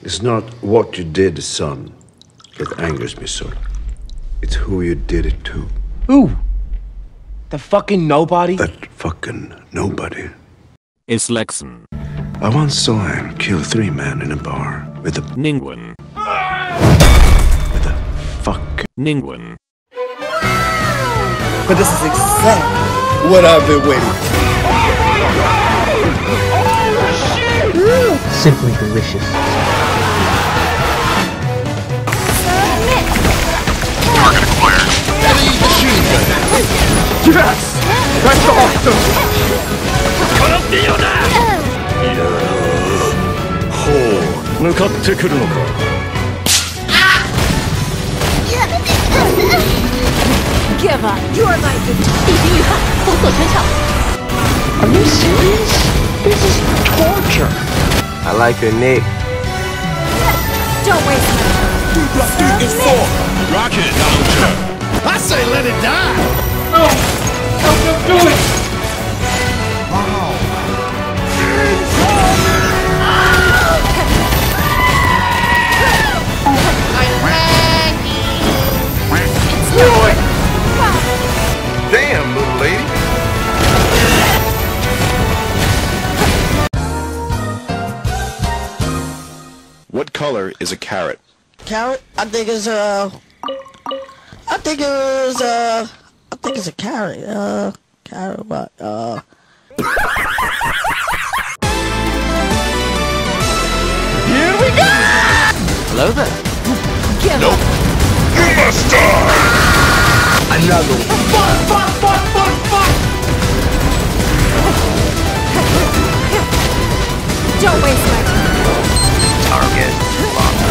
It's not what you did, son, that angers me so. It's who you did it to. Who? The fucking nobody? That fucking nobody. It's Lexan. I once saw him kill 3 men in a bar with a Ningwen. with a fucking Ningwen. But this is exactly what I've been waiting for. Simply delicious. Target acquired. Heavy machine gun. Yes! That's awesome! 向かってくるのか。 Give up. You're my victim. 敌军遇害，封锁全场。 Are you serious? This is torture. I like her Nick. Don't waste my time. Dude, it's full. Rocket launcher. I say let it die. No! Don't do it! Damn, little lady. What color is a carrot? Carrot? I think it's a carrot. Carrot what? Here we go! Hello there. Give Nope. up. You must die. Another one. Fuck! Don't waste my time. Target locked.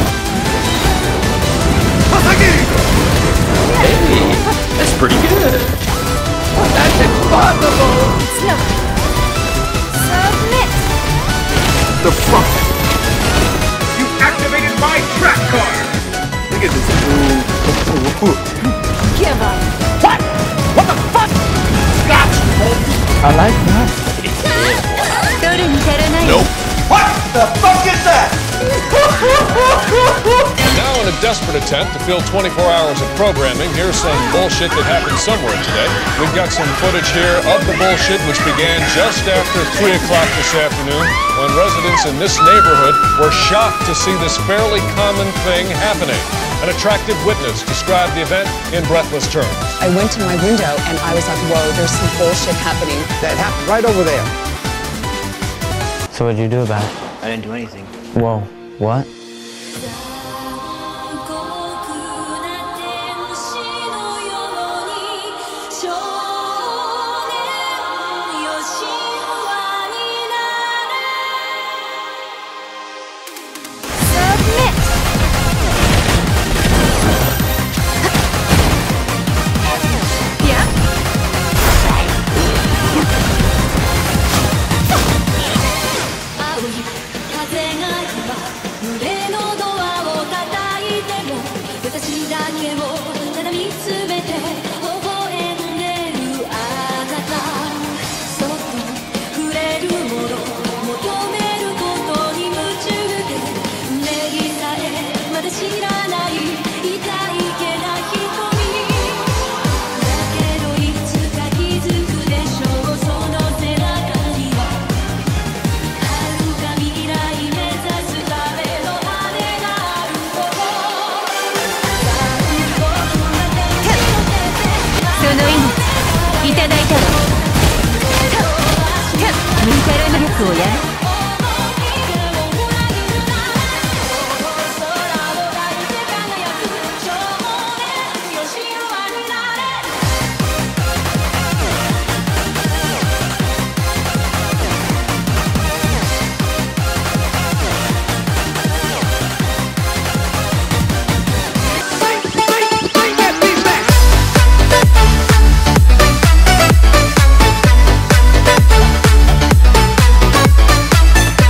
Hey, that's pretty good. That's impossible! It's not. Submit. The fuck? You activated my track card! Look at this. Give up. What? What the fuck? Gotcha! I like that. Nope. What the fuck is that? Now, in a desperate attempt to fill 24 hours of programming, here's some bullshit that happened somewhere today. We've got some footage here of the bullshit, which began just after 3 o'clock this afternoon, when residents in this neighborhood were shocked to see this fairly common thing happening. An attractive witness described the event in breathless terms. I went to my window and I was like, whoa, there's some bullshit happening. That happened right over there. So what'd you do about it? I didn't do anything. Whoa, what?